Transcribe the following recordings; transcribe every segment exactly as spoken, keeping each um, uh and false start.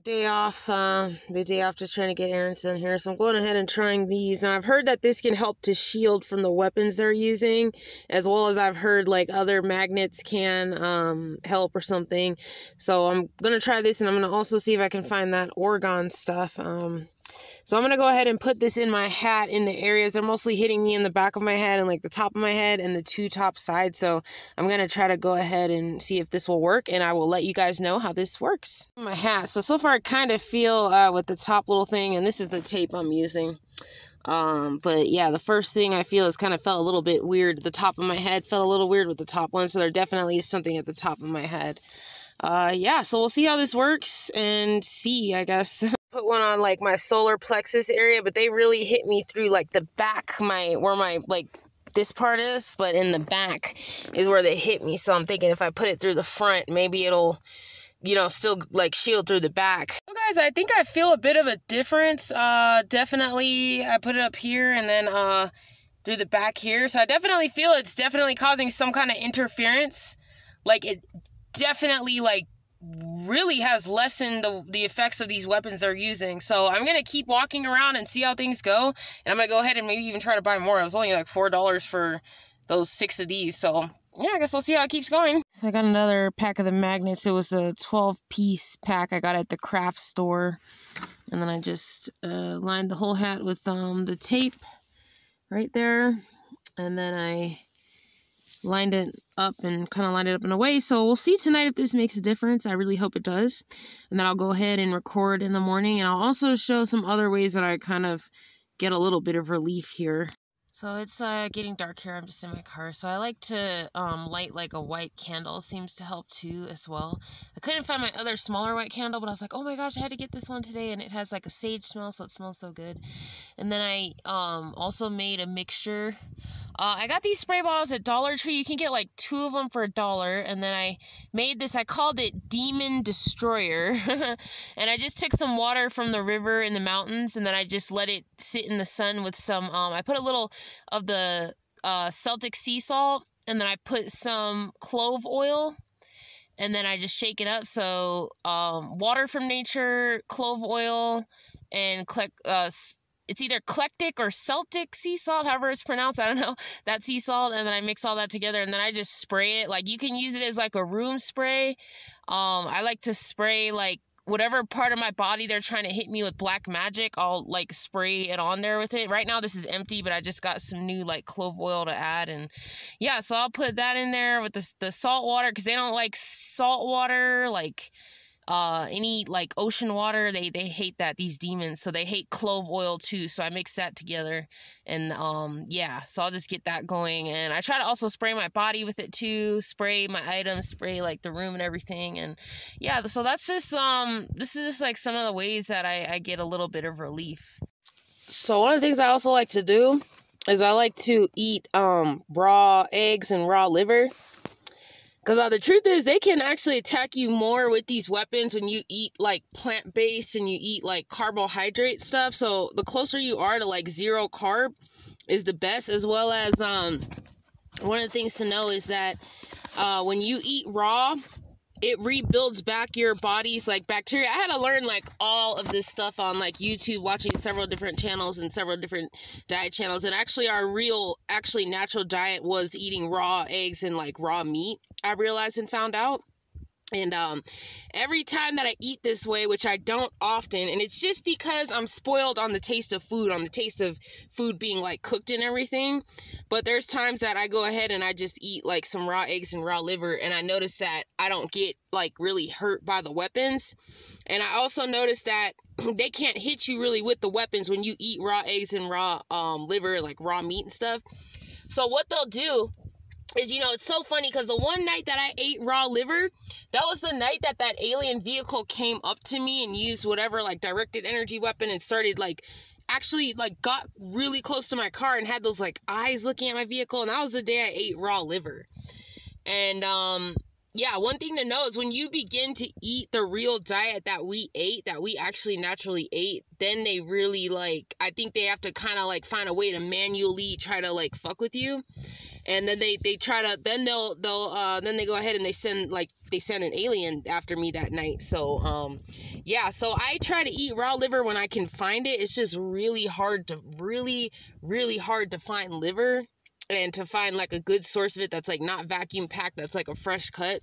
Day off, uh, the day off just trying to get errands done here, so I'm going ahead and trying these. Now, I've heard that this can help to shield from the weapons they're using, as well as I've heard, like, other magnets can, um, help or something. So I'm gonna try this, and I'm gonna also see if I can find that Oregon stuff. Um, so I'm gonna go ahead and put this in my hat in the areas. They're mostly hitting me in the back of my head and, like, the top of my head and the two top sides. So I'm gonna try to go ahead and see if this will work, and I will let you guys know how this works. My hat. So, so far I kind of feel uh, with the top little thing, and this is the tape I'm using. Um, but yeah, the first thing I feel is kind of felt a little bit weird. The top of my head felt a little weird with the top one, so there definitely is something at the top of my head. Uh, yeah, so we'll see how this works and see, I guess. Put one on like my solar plexus area, but they really hit me through like the back, my where my like this part is, but in the back is where they hit me. So I'm thinking if I put it through the front, maybe it'll, you know, still like shield through the back. So guys, I think I feel a bit of a difference. Uh, definitely I put it up here and then uh through the back here. So I definitely feel it's definitely causing some kind of interference. Like it definitely like really has lessened the, the effects of these weapons they're using. So I'm going to keep walking around and see how things go. And I'm going to go ahead and maybe even try to buy more. It was only like four dollars for those six of these. So yeah, I guess we'll see how it keeps going. So I got another pack of the magnets. It was a twelve piece pack I got at the craft store. And then I just uh, lined the whole hat with um, the tape right there. And then I lined it up and kind of lined it up in a way. So we'll see tonight if this makes a difference. I really hope it does. And then I'll go ahead and record in the morning. And I'll also show some other ways that I kind of get a little bit of relief here. So it's uh, getting dark here. I'm just in my car. So I like to um, light like a white candle. Seems to help too as well. I couldn't find my other smaller white candle, but I was like, oh my gosh, I had to get this one today. And it has like a sage smell, so it smells so good. And then I um, also made a mixture. Uh, I got these spray bottles at Dollar Tree. You can get like two of them for a dollar. And then I made this, I called it Demon Destroyer. And I just took some water from the river in the mountains. And then I just let it sit in the sun with some, um, I put a little of the uh, Celtic sea salt. And then I put some clove oil. And then I just shake it up. So um, water from nature, clove oil, and click, uh, it's either eclectic or Celtic sea salt, however it's pronounced. I don't know. That sea salt. And then I mix all that together and then I just spray it. Like you can use it as like a room spray. Um, I like to spray like whatever part of my body they're trying to hit me with black magic. I'll like spray it on there with it. Right now this is empty, but I just got some new like clove oil to add. And yeah, so I'll put that in there with the, the salt water because they don't like salt water. Like Uh, any like ocean water, they they hate that, these demons, so they hate clove oil too. So I mix that together, and um yeah, so I'll just get that going. And I try to also spray my body with it too, spray my items, spray like the room and everything. And yeah, so that's just um this is just like some of the ways that I, I get a little bit of relief. So one of the things I also like to do is I like to eat um raw eggs and raw liver. Because uh, the truth is, they can actually attack you more with these weapons when you eat, like, plant-based and you eat, like, carbohydrate stuff. So, the closer you are to, like, zero carb is the best. As well as, um, one of the things to know is that uh, when you eat raw, it rebuilds back your body's, like, bacteria. I had to learn, like, all of this stuff on, like, YouTube, watching several different channels and several different diet channels. And actually, our real, actually natural diet was eating raw eggs and, like, raw meat, I realized and found out. And um, every time that I eat this way, which I don't often, and it's just because I'm spoiled on the taste of food, on the taste of food being like cooked and everything. But there's times that I go ahead and I just eat like some raw eggs and raw liver, and I notice that I don't get like really hurt by the weapons. And I also notice that they can't hit you really with the weapons when you eat raw eggs and raw um, liver, like raw meat and stuff. So what they'll do is, you know, it's so funny because the one night that I ate raw liver, that was the night that that alien vehicle came up to me and used whatever, like, directed energy weapon and started, like, actually, like, got really close to my car and had those, like, eyes looking at my vehicle. And that was the day I ate raw liver. And, um, yeah, one thing to know is when you begin to eat the real diet that we ate, that we actually naturally ate, then they really like, I think they have to kind of like find a way to manually try to like fuck with you. And then they, they try to, then they'll, they'll, uh, then they go ahead and they send like, they send an alien after me that night. So, um, yeah, so I try to eat raw liver when I can find it. It's just really hard to, really, really hard to find liver. And to find like a good source of it that's like not vacuum packed, that's like a fresh cut.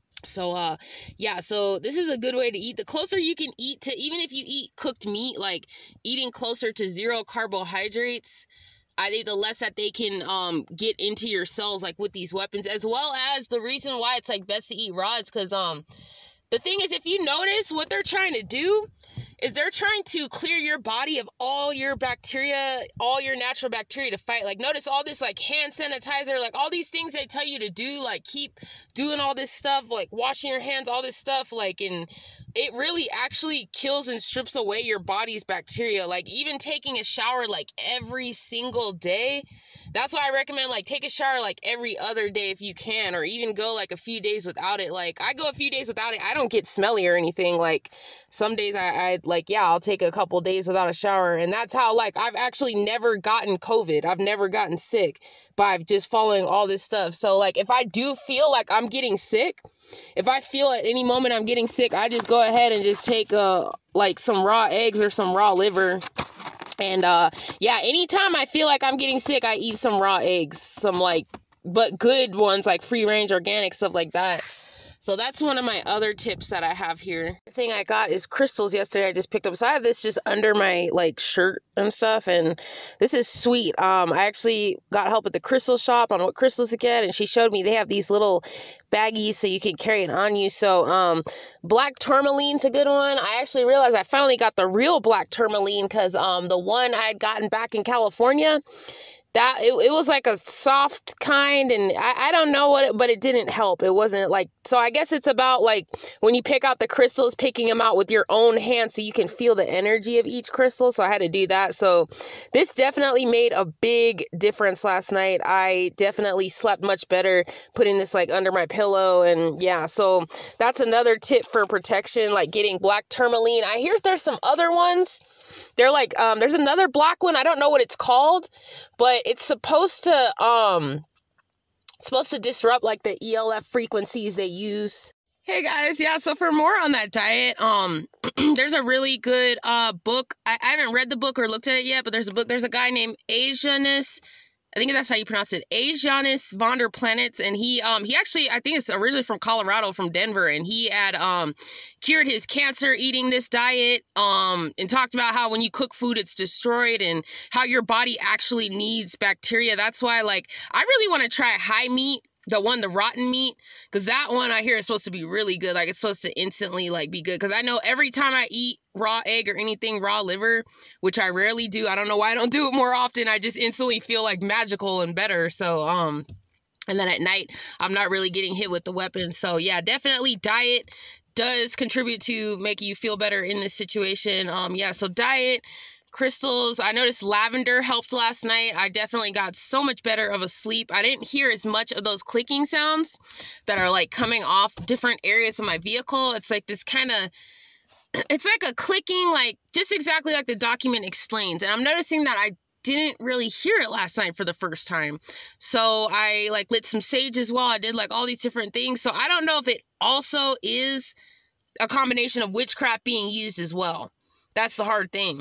So uh yeah, so this is a good way to eat. The closer you can eat to, even if you eat cooked meat, like eating closer to zero carbohydrates, I think the less that they can um get into your cells like with these weapons. As well as the reason why it's like best to eat raw is because um the thing is, if you notice, what they're trying to do is they're trying to clear your body of all your bacteria, all your natural bacteria to fight. Like, notice all this, like, hand sanitizer, like, all these things they tell you to do, like, keep doing all this stuff, like, washing your hands, all this stuff, like, and it really actually kills and strips away your body's bacteria. Like, even taking a shower, like, every single day, that's why I recommend, like, take a shower, like, every other day if you can, or even go, like, a few days without it. Like, I go a few days without it. I don't get smelly or anything. Like, some days I, I like, yeah, I'll take a couple days without a shower. And that's how, like, I've actually never gotten COVID. I've never gotten sick by just following all this stuff. So, like, if I do feel like I'm getting sick, if I feel at any moment I'm getting sick, I just go ahead and just take, uh, like, some raw eggs or some raw liver. And, uh, yeah, anytime I feel like I'm getting sick, I eat some raw eggs, some, like, but good ones, like free-range organic, stuff like that. So that's one of my other tips that I have here. The thing I got is crystals yesterday. I just picked up. So I have this just under my like shirt and stuff. And this is sweet. Um, I actually got help at the crystal shop on what crystals to get. And she showed me they have these little baggies so you can carry it on you. So um, black tourmaline's a good one. I actually realized I finally got the real black tourmaline because um, the one I had gotten back in California, that it, it was like a soft kind, and I, I don't know what it, but it didn't help. It wasn't like, so I guess it's about like when you pick out the crystals, picking them out with your own hand so you can feel the energy of each crystal. So I had to do that. So this definitely made a big difference last night. I definitely slept much better putting this like under my pillow. And yeah, so that's another tip for protection, like getting black tourmaline. I hear there's some other ones. They're like, um, there's another black one. I don't know what it's called, but it's supposed to, um, supposed to disrupt like the E L F frequencies they use. Hey guys, yeah, so for more on that diet, um, there's a really good, uh, book. I, I haven't read the book or looked at it yet, but there's a book, there's a guy named Asianus, I think that's how you pronounce it, Asianus von der Planets, and he, um, he actually, I think it's originally from Colorado, from Denver, and he had, um, cured his cancer eating this diet, um, and talked about how when you cook food, it's destroyed, and how your body actually needs bacteria. That's why, like, I really want to try high meat, the one, the rotten meat, because that one I hear is supposed to be really good. Like, it's supposed to instantly, like, be good, because I know every time I eat raw egg or anything raw liver, which I rarely do, I don't know why I don't do it more often, I just instantly feel, like, magical and better. So, um, and then at night, I'm not really getting hit with the weapon. So, yeah, definitely diet does contribute to making you feel better in this situation. Um, yeah, so diet, crystals. I noticed lavender helped last night. I definitely got so much better of a sleep. I didn't hear as much of those clicking sounds that are like coming off different areas of my vehicle. It's like this kind of, it's like a clicking, like just exactly like the document explains. And I'm noticing that I didn't really hear it last night for the first time. So I like lit some sage as well. I did like all these different things. So I don't know if it also is a combination of witchcraft being used as well. That's the hard thing.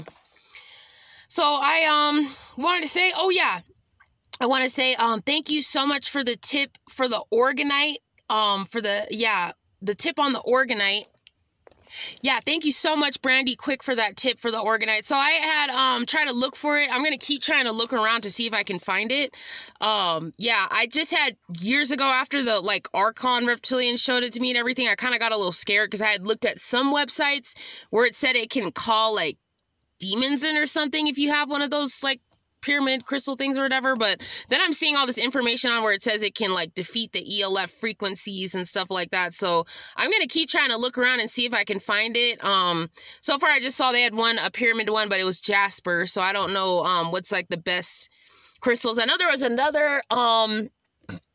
So I um wanted to say, oh yeah, I want to say um thank you so much for the tip for the orgonite, um for the yeah the tip on the orgonite. Yeah, thank you so much, Brandy Quick, for that tip for the orgonite. So I had um tried to look for it. I'm gonna keep trying to look around to see if I can find it. Um yeah, I just had years ago after the like Archon Reptilian showed it to me and everything, I kind of got a little scared because I had looked at some websites where it said it can call like demons in or something if you have one of those like pyramid crystal things or whatever. But then I'm seeing all this information on where it says it can like defeat the E L F frequencies and stuff like that. So I'm gonna keep trying to look around and see if I can find it. Um so far I just saw they had one, a pyramid one, but it was jasper, so I don't know um what's like the best crystals. I know there was another um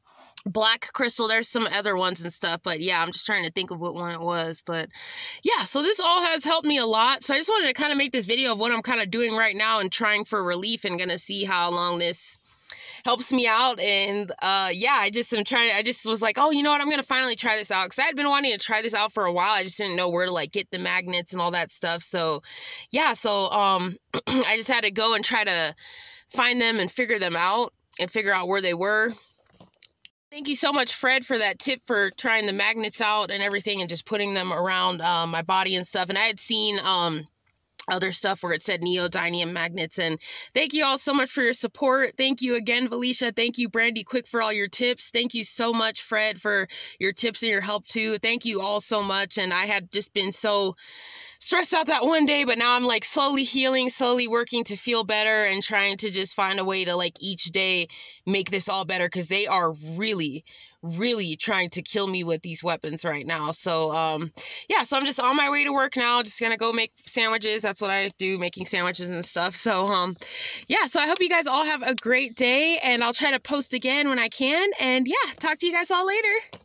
black crystal. There's some other ones and stuff, but yeah, I'm just trying to think of what one it was. But yeah, so this all has helped me a lot. So I just wanted to kind of make this video of what I'm kind of doing right now and trying for relief, and gonna see how long this helps me out. And uh yeah, I just am trying, I just was like, oh, you know what, I'm gonna finally try this out, because I had been wanting to try this out for a while. I just didn't know where to like get the magnets and all that stuff. So yeah, so um I just had to go and try to find them and figure them out and figure out where they were. Thank you so much, Fred, for that tip for trying the magnets out and everything and just putting them around um, my body and stuff. And I had seen um, other stuff where it said neodymium magnets. And thank you all so much for your support. Thank you again, Felicia. Thank you, Brandy Quick, for all your tips. Thank you so much, Fred, for your tips and your help too. Thank you all so much. And I had just been so stressed out that one day, but now I'm like slowly healing, slowly working to feel better, and trying to just find a way to like each day make this all better, because they are really, really trying to kill me with these weapons right now. So um yeah, so I'm just on my way to work now, just gonna go make sandwiches. That's what I do, making sandwiches and stuff. So um yeah, so I hope you guys all have a great day, and I'll try to post again when I can. And yeah, talk to you guys all later.